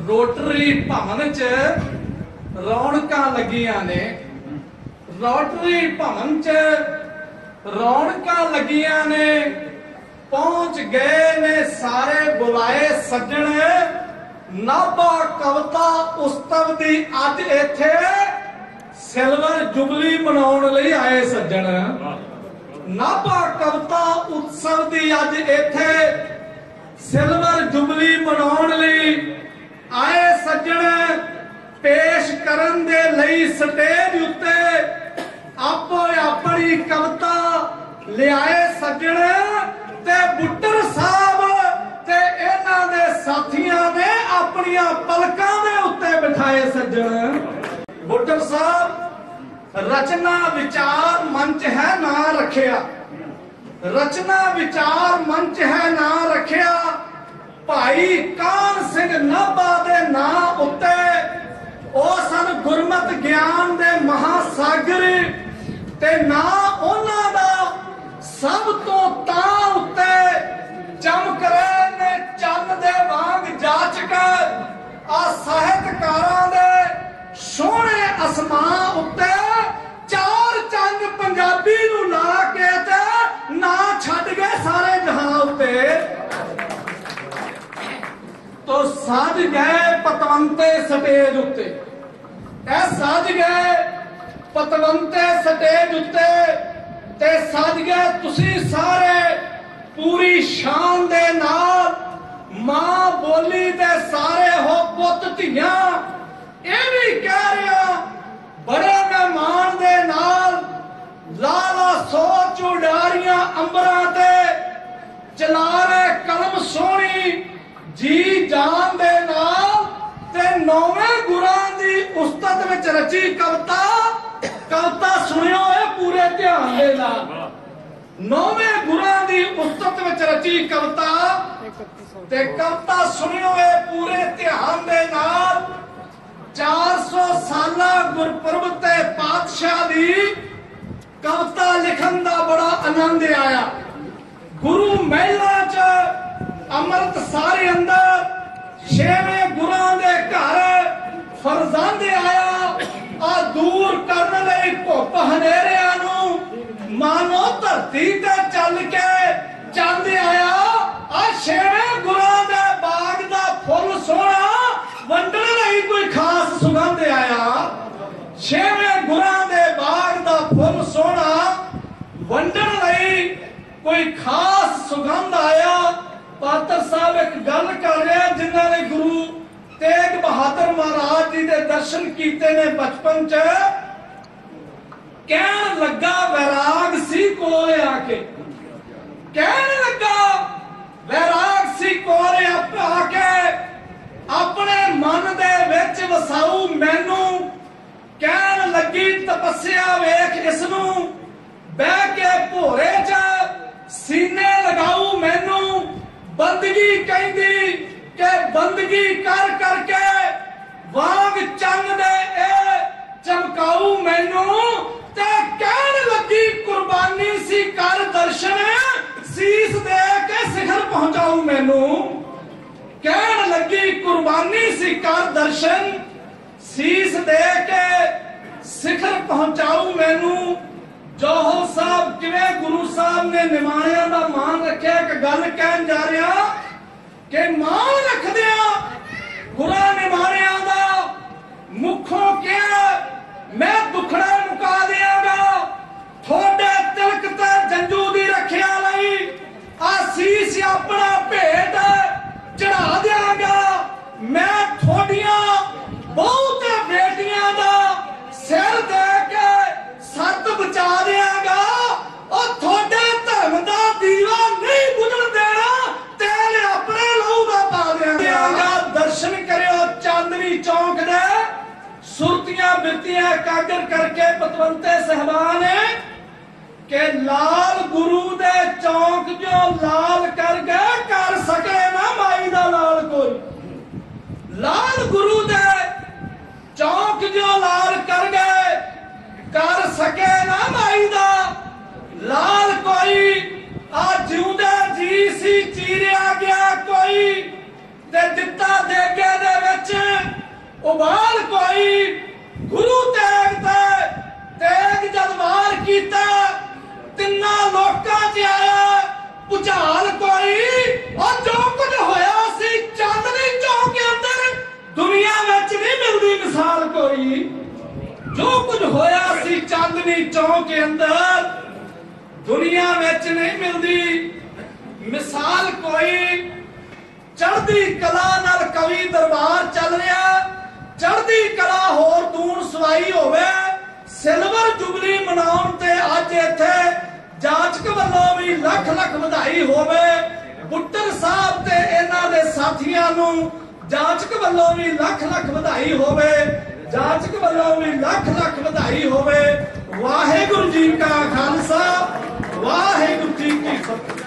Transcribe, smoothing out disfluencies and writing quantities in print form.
Rotary भवन च रौनकां लगियां ने। रोटरी भवन च रौनकां लगियां ने। पहुंच गए ने सारे बुलाए सज्जण। नाभा कविता उत्सव दी अज इत्थे सिल्वर जुबली मनाउण लई आए सज्जण। नाभा कविता उत्सव दी अज इत्थे सिल्वर जुबली मनाउण लई आए सज्जण। पेश करन दे लई स्टेज उत्ते आपो अपनी कविता लियाए सज्जण। ते बुट्टर साहब ते इन्हां दे साथियां ने अपनियां पलकां दे उत्ते बिठाए सज्जण। बुट्टर साहब रचना विचार मंच है ना रखिया। रचना विचार मंच है ना रखिया। भाई कान सिंह नाभा दे नां उत्ते ओ सन गुरमत ज्ञान दे महासागर। ते ना उन्हां दा सब तो तां उत्ते चमक रहे ने चंद दे वांग जाचक। आ साहित्यकारां दे सोहणे असमां उत्ते चार चंद पंजाबी नूं ला के ते ना छड्ड गए सारे जहां उत्ते। तो सज गए पतवंते स्टेज उत्ते। ए सज गए पतवंते स्टेज उत्ते ते सज गए तुसी सारे पूरी शान दे नाल। मां बोली दे सारे हो पुत धियां। ये भी कह रहा बड़े मेहमान दे नाल। लाला सोच उडारियां अंबरां ते चला रहे कलम सोहनी जी जान दे नाल। ते नौवें गुरां दी उस्तत विच रची कविता। कविता सुनियो ए पूरे ध्यान दे नाल। नौवें गुरां दी उस्तत विच रची कविता। ते कविता सुनियो ए पूरे ध्यान दे नाल। 400 साला गुरपुरब ते पातशाह दी कविता लिखन दा बड़ा आनंद आया। गुरु महला च अमृत सारे अंदर छेवें गुरां दे घर फरजांदे आया। आ दूर करने लई धुप हनेरियां नूं मानो धरती ते चल के चंद आया। आ छेवें गुरां दे बाग दा फुल सोहना वंडण लई कोई खास सुगंध आया। छेवें गुरां दे बाग दा फुल सोहना वंडण लई कोई खास सुगंध आया। पात्र साहब एक गल कर रहे जिन्हां ने गुरु तेग बहादुर महाराज जी दे दर्शन कीते ने बचपन च। कहन लगा वैराग सी कोल आके। कहन लगा वैराग सी कोल आके अपने मन दे विच वसाऊ मैनू। कहन लगी तपस्या वेख इसनू बह के भोरे च सीने लगाऊ मैनू। बंदगी कहंदी के बंदगी कर करके वांग चंग दे ए चमकाऊ मैनू। ते कहन लगी कुर्बानी सी कर दर्शन सीस दे के शिखर पहुंचाऊ मैनू। कहन लगी कुर्बानी सी कर दर्शन सीस दे के शिखर पहुंचाऊ मैनू। जौहर साहब किवें गुरु साहब ने निमाणियां दा मान रखिया। एक गल कहन जा रहा कि मान रखदिया गुरां निमाणियां दा मुखों क्या मैं दुखड़ा मुका दियांगा। थोड़े तिलक ते जंजू दी रखिया लई आसीस अपना भेंट चढ़ा दियांगा। मैं थोड़ियां बहुत बेटियां दा सिर दे के सत बचा दियांगा। और थोड़े धर्म दा दीवा नहीं बुझण देना। तेल अपने लहू दा पा दियांगा। दर्शन करियो चांदनी चौक दे सुरतियां बिरतियां एकागर करके पतवंते सहबान के लाल गुरु दे चौक जो लाल कर गए कर सके ना माई दा लाल कोई। लाल गुरु दे चौक जो लाल कर गए कर सके ना माई दा लाल कोई। आ जिउंदे जी सी चीरिया गया कोई ते दिता देगे दे विच उबाल कोई गुरु तेग ते तेग जद वार कीता तिन्ना लोकां च आया भुचाल कोई और जो कुछ होया सी चांदनी चौक के अंदर दुनिया में नहीं मिलती मिसाल कोई। जो कुछ होया सी चांदनी चौक के अंदर दुनिया में नहीं मिलती मिसाल कोई। चढ़दी कला नाल कवि दरबार चल रहा चढ़दी कला होर दून सवाई होवे सिल्वर जुबली मनाउण ते अज इत्थे जाचक वल्लों भी लख लख बधाई होवे। बुट्टर साहब ते इन्हां दे साथियां नूं जाचक वल्लों भी लख लख बधाई होवे। जाचक वल्लों भी लख लख बधाई होवे। वाहिगुरू जी का खालसा वाहिगुरू जी की फतेह।